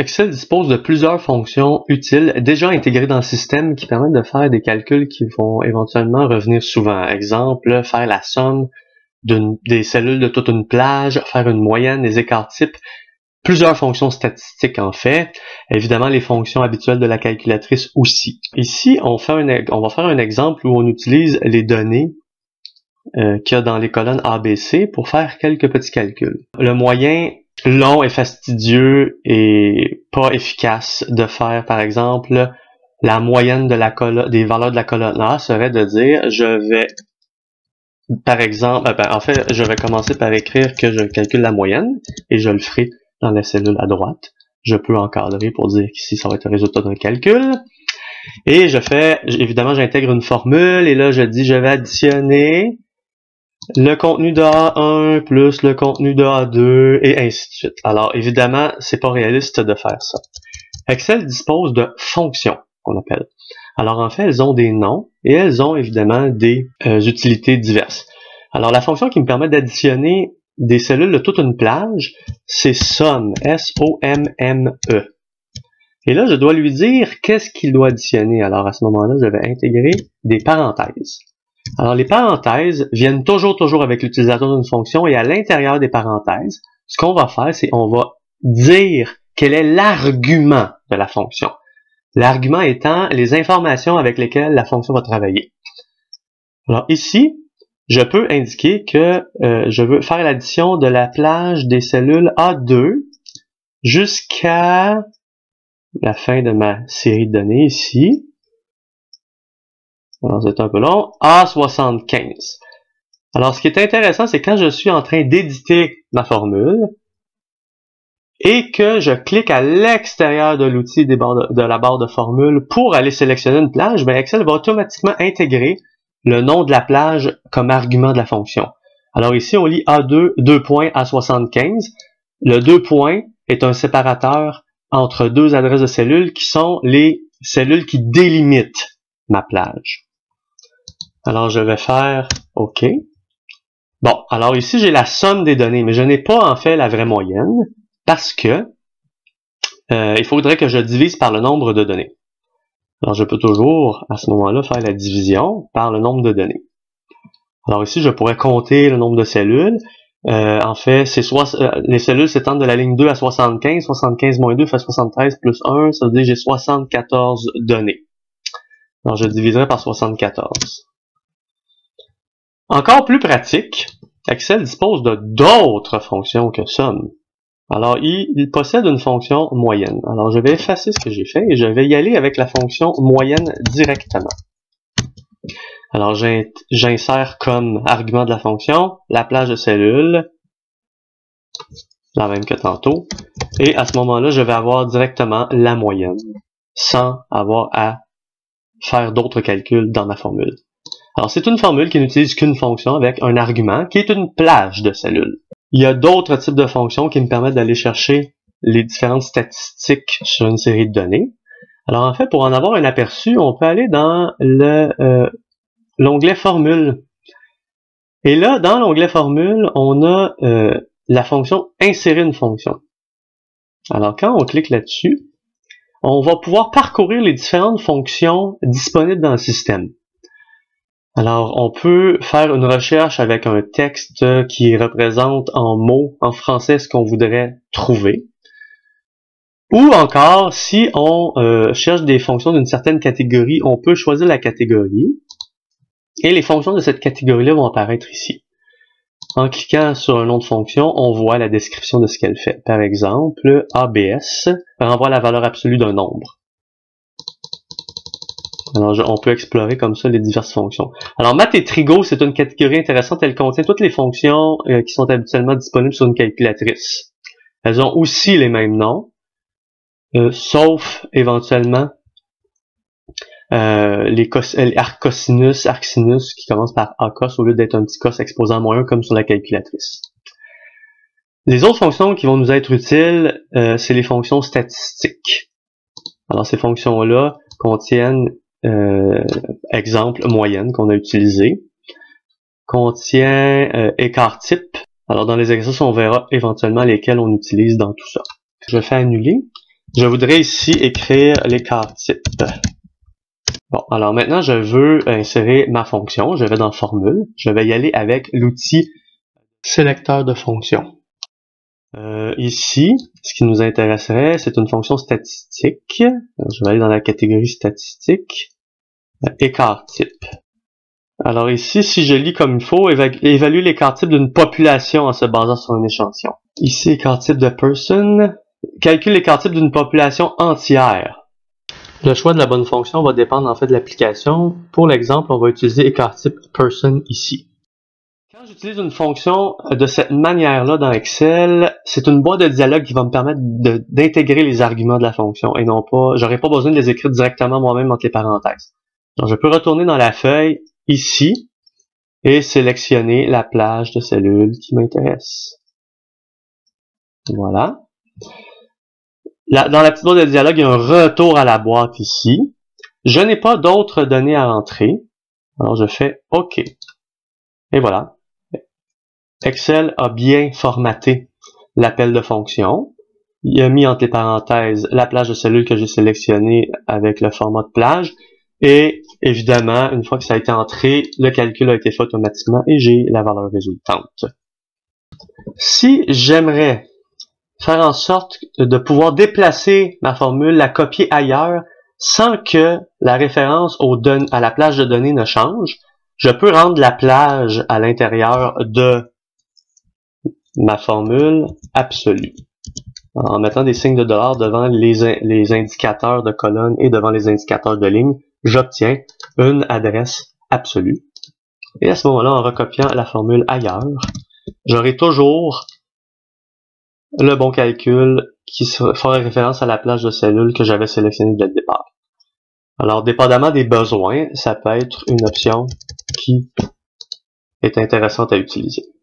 Excel dispose de plusieurs fonctions utiles déjà intégrées dans le système qui permettent de faire des calculs qui vont éventuellement revenir souvent. Exemple, faire la somme des cellules de toute une plage, faire une moyenne, des écarts types, plusieurs fonctions statistiques en fait. Évidemment, les fonctions habituelles de la calculatrice aussi. Ici, on va faire un exemple où on utilise les données qu'il y a dans les colonnes ABC pour faire quelques petits calculs. Le moyen long et fastidieux et pas efficace de faire, par exemple, la moyenne de des valeurs de la colonne A serait de dire, je vais, par exemple, je vais commencer par écrire que je calcule la moyenne et je le ferai dans la cellule à droite. Je peux encadrer pour dire qu'ici, ça va être le résultat d'un calcul. Et évidemment, j'intègre une formule et là, je dis, je vais additionner le contenu de A1 plus le contenu de A2 et ainsi de suite. Alors, évidemment, c'est pas réaliste de faire ça. Excel dispose de fonctions, qu'on appelle. Alors, en fait, elles ont des noms et elles ont évidemment des utilités diverses. Alors, la fonction qui me permet d'additionner des cellules de toute une plage, c'est somme, S-O-M-M-E. Et là, je dois lui dire qu'est-ce qu'il doit additionner. Alors, à ce moment-là, je vais intégrer des parenthèses. Alors, les parenthèses viennent toujours avec l'utilisateur d'une fonction et à l'intérieur des parenthèses, ce qu'on va faire, c'est on va dire quel est l'argument de la fonction. L'argument étant les informations avec lesquelles la fonction va travailler. Alors ici, je peux indiquer que je veux faire l'addition de la plage des cellules A2 jusqu'à la fin de ma série de données ici. Alors, c'est un peu long. A75. Alors, ce qui est intéressant, c'est quand je suis en train d'éditer ma formule et que je clique à l'extérieur de l'outil de la barre de formule pour aller sélectionner une plage, ben Excel va automatiquement intégrer le nom de la plage comme argument de la fonction. Alors ici, on lit A2, 2 points, A75. Le 2 points est un séparateur entre deux adresses de cellules qui sont les cellules qui délimitent ma plage. Alors, je vais faire OK. Bon, alors ici, j'ai la somme des données, mais je n'ai pas en fait la vraie moyenne parce que il faudrait que je divise par le nombre de données. Alors, je peux toujours, à ce moment-là, faire la division par le nombre de données. Alors ici, je pourrais compter le nombre de cellules. En fait, les cellules s'étendent de la ligne 2 à 75. 75 moins 2 fait 73 plus 1. Ça veut dire que j'ai 74 données. Alors, je diviserai par 74. Encore plus pratique, Excel dispose de d'autres fonctions que somme. Alors, il possède une fonction moyenne. Alors, je vais effacer ce que j'ai fait et je vais y aller avec la fonction moyenne directement. Alors, j'insère comme argument de la fonction la plage de cellules, la même que tantôt, et à ce moment-là, je vais avoir directement la moyenne, sans avoir à faire d'autres calculs dans ma formule. Alors, c'est une formule qui n'utilise qu'une fonction avec un argument qui est une plage de cellules. Il y a d'autres types de fonctions qui me permettent d'aller chercher les différentes statistiques sur une série de données. Alors, en fait, pour en avoir un aperçu, on peut aller dans l'onglet Formule. Et là, dans l'onglet Formule, on a la fonction Insérer une fonction. Alors, quand on clique là-dessus, on va pouvoir parcourir les différentes fonctions disponibles dans le système. Alors, on peut faire une recherche avec un texte qui représente en mots, en français, ce qu'on voudrait trouver. Ou encore, si on cherche des fonctions d'une certaine catégorie, on peut choisir la catégorie. Et les fonctions de cette catégorie-là vont apparaître ici. En cliquant sur un nom de fonction, on voit la description de ce qu'elle fait. Par exemple, ABS renvoie la valeur absolue d'un nombre. Alors, on peut explorer comme ça les diverses fonctions. Alors, Math et Trigo, c'est une catégorie intéressante. Elle contient toutes les fonctions qui sont habituellement disponibles sur une calculatrice. Elles ont aussi les mêmes noms, sauf éventuellement les arccosinus, arcsinus qui commencent par acos au lieu d'être un petit cos exposant moins 1 comme sur la calculatrice. Les autres fonctions qui vont nous être utiles, c'est les fonctions statistiques. Alors, ces fonctions-là contiennent exemple moyenne qu'on a utilisé, contient écart type. Alors dans les exercices, on verra éventuellement lesquels on utilise dans tout ça. Je fais annuler Je voudrais ici écrire l'écart type. Bon, alors maintenant, je veux insérer ma fonction. Je vais dans Formule. Je vais y aller avec l'outil sélecteur de fonction. Ici, ce qui nous intéresserait, c'est une fonction statistique. Alors, je vais aller dans la catégorie statistique. Écart type. Alors ici, si je lis comme il faut, évalue l'écart type d'une population en se basant sur un échantillon. Ici, écart type de person. Calcule l'écart type d'une population entière. Le choix de la bonne fonction va dépendre en fait de l'application. Pour l'exemple, on va utiliser écart type person ici. Quand j'utilise une fonction de cette manière-là dans Excel, c'est une boîte de dialogue qui va me permettre d'intégrer les arguments de la fonction et non pas, j'aurais pas besoin de les écrire directement moi-même entre les parenthèses. Donc, je peux retourner dans la feuille ici et sélectionner la plage de cellules qui m'intéresse. Voilà. Là, dans la petite boîte de dialogue, il y a un retour à la boîte ici. Je n'ai pas d'autres données à entrer. Alors, je fais OK. Et voilà. Excel a bien formaté l'appel de fonction. Il a mis entre les parenthèses la plage de cellules que j'ai sélectionnée avec le format de plage. Et évidemment, une fois que ça a été entré, le calcul a été fait automatiquement et j'ai la valeur résultante. Si j'aimerais faire en sorte de pouvoir déplacer ma formule, la copier ailleurs, sans que la référence à la plage de données ne change, je peux rendre la plage à l'intérieur de ma formule absolue. En mettant des signes de dollars devant les indicateurs de colonnes et devant les indicateurs de lignes, j'obtiens une adresse absolue. Et à ce moment-là, en recopiant la formule ailleurs, j'aurai toujours le bon calcul qui ferait référence à la plage de cellules que j'avais sélectionnée dès le départ. Alors, dépendamment des besoins, ça peut être une option qui est intéressante à utiliser.